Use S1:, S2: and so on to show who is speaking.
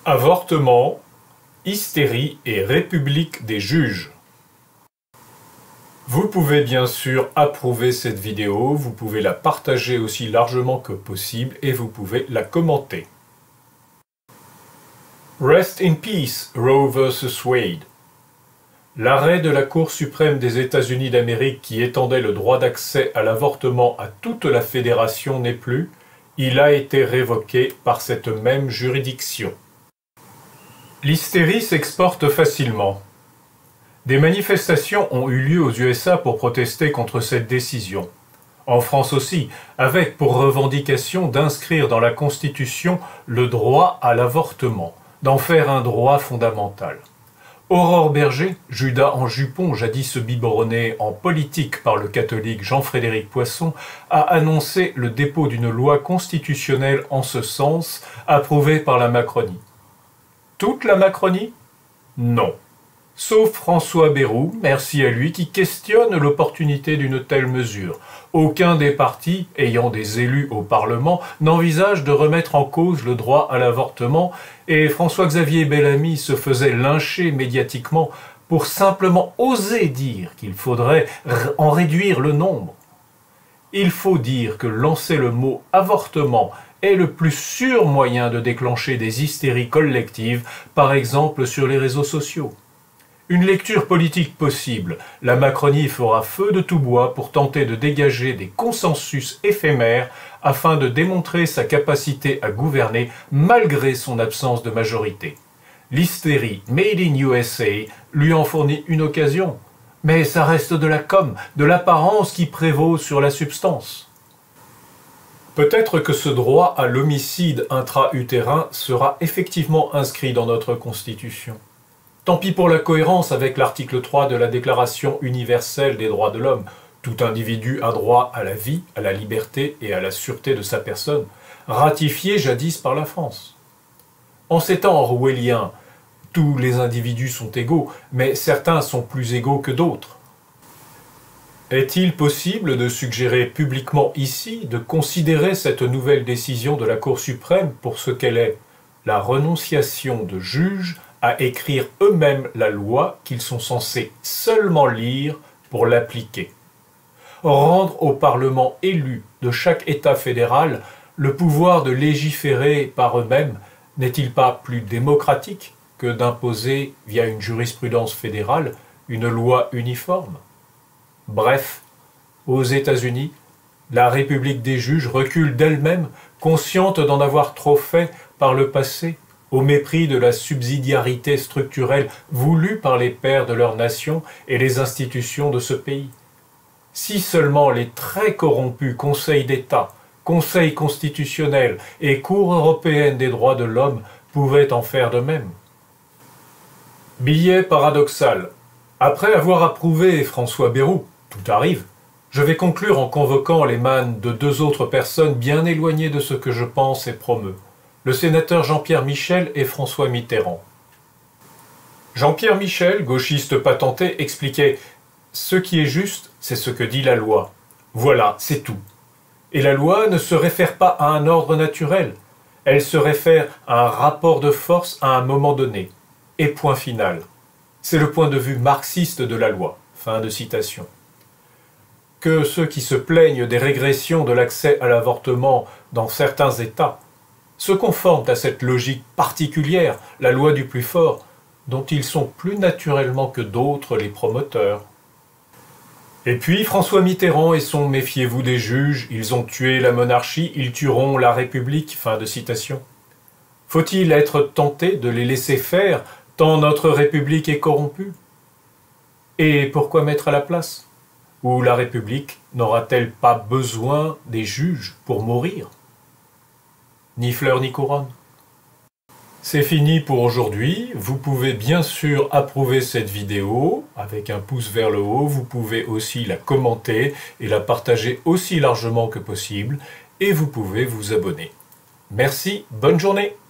S1: Avortement, hystérie et république des juges. Vous pouvez bien sûr approuver cette vidéo, vous pouvez la partager aussi largement que possible et vous pouvez la commenter. Rest in peace, Roe vs. Wade. L'arrêt de la Cour suprême des États-Unis d'Amérique qui étendait le droit d'accès à l'avortement à toute la fédération n'est plus, il a été révoqué par cette même juridiction. L'hystérie s'exporte facilement. Des manifestations ont eu lieu aux USA pour protester contre cette décision. En France aussi, avec pour revendication d'inscrire dans la Constitution le droit à l'avortement, d'en faire un droit fondamental. Aurore Berger, Judas en jupon, jadis biberonné en politique par le catholique Jean-Frédéric Poisson, a annoncé le dépôt d'une loi constitutionnelle en ce sens, approuvée par la Macronie. Toute la Macronie? Non. Sauf François Bayrou, merci à lui, qui questionne l'opportunité d'une telle mesure. Aucun des partis ayant des élus au Parlement n'envisage de remettre en cause le droit à l'avortement et François-Xavier Bellamy se faisait lyncher médiatiquement pour simplement oser dire qu'il faudrait en réduire le nombre. Il faut dire que lancer le mot « avortement » est le plus sûr moyen de déclencher des hystéries collectives, par exemple sur les réseaux sociaux. Une lecture politique possible, la Macronie fera feu de tout bois pour tenter de dégager des consensus éphémères afin de démontrer sa capacité à gouverner malgré son absence de majorité. L'hystérie Made in USA lui en fournit une occasion, mais ça reste de la com, de l'apparence qui prévaut sur la substance. Peut-être que ce droit à l'homicide intra-utérin sera effectivement inscrit dans notre Constitution. Tant pis pour la cohérence avec l'article 3 de la Déclaration universelle des droits de l'homme. Tout individu a droit à la vie, à la liberté et à la sûreté de sa personne, ratifié jadis par la France. En ces temps orwelliens, tous les individus sont égaux, mais certains sont plus égaux que d'autres. Est-il possible de suggérer publiquement ici de considérer cette nouvelle décision de la Cour suprême pour ce qu'elle est, la renonciation de juges à écrire eux-mêmes la loi qu'ils sont censés seulement lire pour l'appliquer. Rendre au Parlement élu de chaque État fédéral le pouvoir de légiférer par eux-mêmes n'est-il pas plus démocratique que d'imposer, via une jurisprudence fédérale, une loi uniforme? Bref, aux États-Unis, la République des juges recule d'elle-même, consciente d'en avoir trop fait par le passé, au mépris de la subsidiarité structurelle voulue par les pères de leur nation et les institutions de ce pays. Si seulement les très corrompus conseils d'État, conseils constitutionnels et Cour européenne des droits de l'homme pouvaient en faire de même. Billet paradoxal. Après avoir approuvé François Bayrou, tout arrive, je vais conclure en convoquant les mânes de deux autres personnes bien éloignées de ce que je pense et promeux. Le sénateur Jean-Pierre Michel et François Mitterrand. Jean-Pierre Michel, gauchiste patenté, expliquait « Ce qui est juste, c'est ce que dit la loi. Voilà, c'est tout. Et la loi ne se réfère pas à un ordre naturel. Elle se réfère à un rapport de force à un moment donné. Et point final. C'est le point de vue marxiste de la loi. » Fin de citation. Que ceux qui se plaignent des régressions de l'accès à l'avortement dans certains États se conforment à cette logique particulière, la loi du plus fort, dont ils sont plus naturellement que d'autres les promoteurs. Et puis François Mitterrand et son « Méfiez-vous des juges, ils ont tué la monarchie, ils tueront la République ». Fin de citation. Faut-il être tenté de les laisser faire, tant notre République est corrompue? Et pourquoi mettre à la place? Ou la République n'aura-t-elle pas besoin des juges pour mourir? Ni fleurs ni couronne. C'est fini pour aujourd'hui. Vous pouvez bien sûr approuver cette vidéo avec un pouce vers le haut. Vous pouvez aussi la commenter et la partager aussi largement que possible. Et vous pouvez vous abonner. Merci, bonne journée.